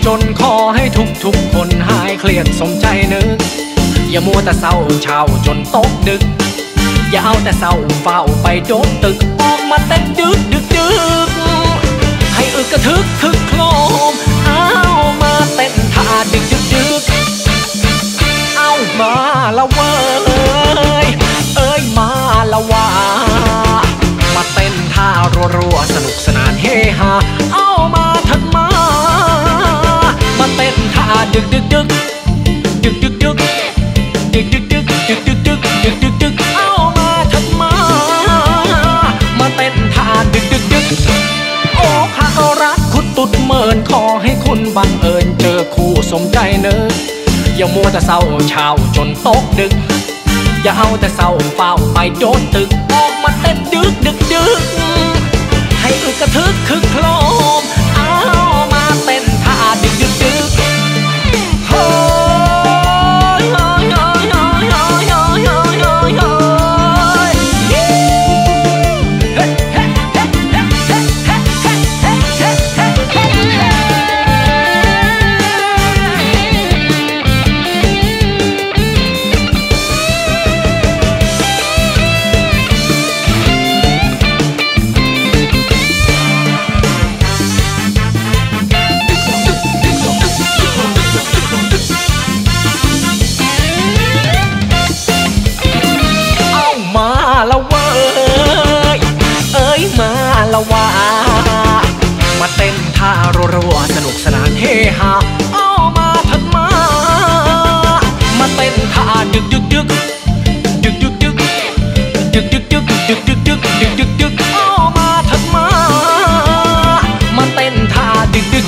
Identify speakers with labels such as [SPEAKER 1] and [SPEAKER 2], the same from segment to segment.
[SPEAKER 1] จนขอให้ทุกคนหายเครียดสมใจนึกอย่ามัวแต่เศร้าเช้าจนตกดึกอย่าเอาแต่เศร้าเฝ้าไปโดนตึกออกมาเต้นดึกให้อึกกระทึกคึกโครมเอามาเต้นท่าดึกเอามาละเว้ยเอ้ยมาละว่ามาเต้นท่ารัวๆสนุกสนานเฮฮาเอามาทักมาเต้นท่าดึกเอามาทักมาเต้นท่าดึกโอ้ข้าก็รักคุณตุดเมินขอให้คุณบังเอิญเจอคู่สมใจเนอะอย่ามัวแต่เศร้าเช้าจนตกดึกอย่าเอาแต่เศร้าเฝ้าไปโดนตึกออกมาเต้นดึกให้อึกกระทึกคึกโครมเอามาเต้นท่าดึกเฮ้ละเว้ยเอ้ยมาละว่ามาเต้นท่ารัวๆสนุกสนานเฮฮาเอามาทักมาเต้นท่าดึกเอามาทักมาเต้นท่าดึก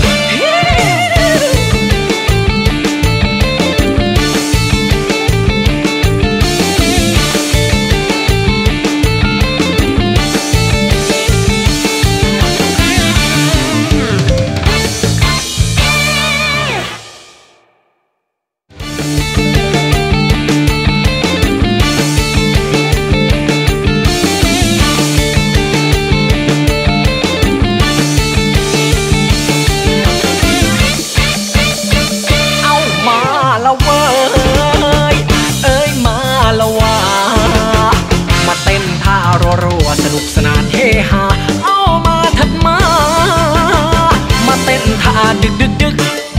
[SPEAKER 1] รัวๆสนุกสนานเฮฮาเอามาทักมาเต้นท่าดึก